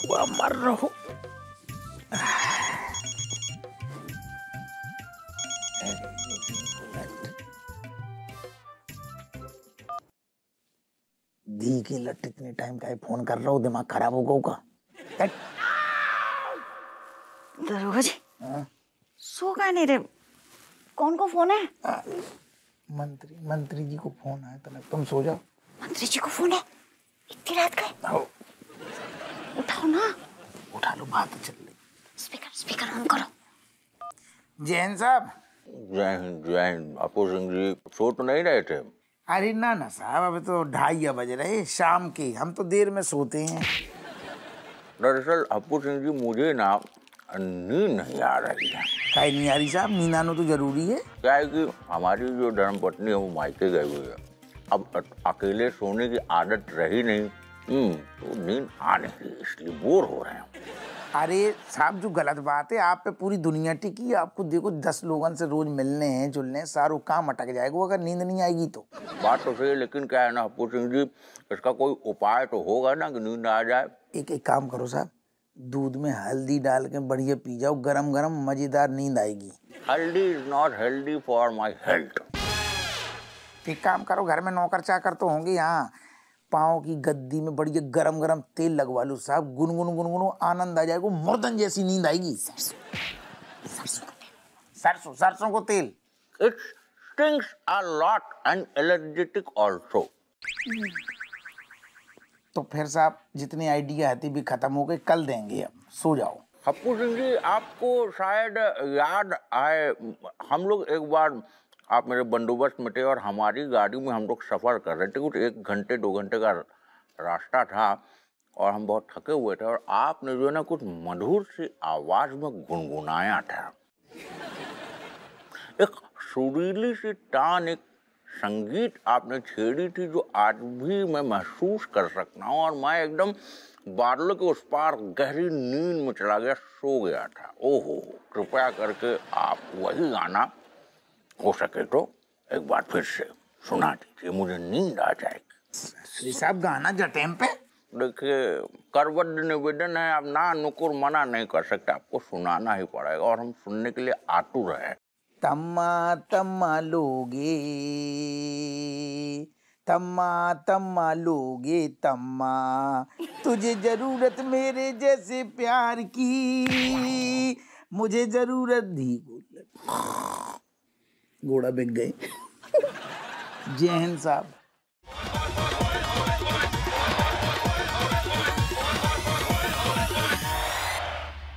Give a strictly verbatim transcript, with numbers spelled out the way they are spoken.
हुआ मर रहो। दी के लट इतने टाइम का फोन कर रहा हूँ, दिमाग खराब हो गया का। दरोगा जी सो का नहीं रे, कौन को फोन है? आ, मंत्री मंत्री जी को फोन आया था, तुम सो जाओ। मंत्री जी को फोन है इतनी रात का? उठाओ ना। उठा लो, बात चल रही। स्पीकर स्पीकर ऑन करो। जैन साहब। जय हिंद जय हिंद। अपू सिंह जी सो तो नहीं रहे थे? अरे ना ना साहब, अभी तो ढाई बज रहे शाम के, हम तो देर में सोते हैं। दरअसल अपू सिंह जी मुझे ना नींद नहीं आ रही है। काहे नहीं आ रही साहब? नींद आना तो जरूरी है। क्या है कि हमारी जो धर्मपत्नी है वो मायके गई हुई है, अब अकेले सोने की आदत रही नहीं, हम्म तो नींद आ नहीं रही, इसलिए बोर हो रहे हैं। अरे साहब जो गलत बात है, आप पे पूरी दुनिया टिकी है। आपको देखो दस लोगों से रोज मिलने हैं जुलने हैं, सारा काम अटक जाएगा अगर नींद नहीं आएगी तो। बात तो सही है, लेकिन क्या है ना अपू सिंह जी, इसका कोई उपाय तो होगा ना कि नींद आ जाए। एक एक काम करो साहब, दूध में हल्दी डाल के बढ़िया पी जाओ, गरम गरम मजेदार नींद आएगी। Haldi is not healthy for my health. एक काम करो, घर में नौकर चाकर तो होंगे, यहाँ पाँव की गद्दी में बढ़िया गरम गरम तेल लगवा लो साहब, गुनगुन गुनगुन आनंद आ जाएगा, मुर्दन जैसी नींद आएगी। सरसों सरसों को तेल। It stings a lot and energetic also. तो फिर साहब जितनी आइडिया आती भी खत्म हो गई, कल देंगे, अब सो जाओ। अपू सिंह जी आपको शायद याद आए, हम लोग एक बार आप मेरे बंदोबस्त में थे और हमारी गाड़ी में हम लोग सफर कर रहे थे, कुछ एक घंटे दो घंटे का रास्ता था और हम बहुत थके हुए थे और आपने जो है ना कुछ मधुर सी आवाज में गुनगुनाया था, एक सुरीली सी टान, एक संगीत आपने छेड़ी थी जो आज भी मैं महसूस कर सकता हूँ और मैं एकदम बादलों के उस पार गहरी नींद में चला गया, सो गया था। ओहो, कृपया करके आप वही गाना हो सके तो एक बार फिर से सुना दीजिए, मुझे नींद आ जाएगी। साहब गाना जटेम पे। देखिए करवट निवेदन है, आप ना नुकुर मना नहीं कर सकते, आपको सुनाना ही पड़ेगा और हम सुनने के लिए आतुर हैं। तम्मा तम्मा लोगे, तम्मा तम्मा लोगे तम्मा, तुझे जरूरत मेरे जैसे प्यार की, मुझे जरूरत धी। घोड़ा बिक गए। जय हिंद साहब।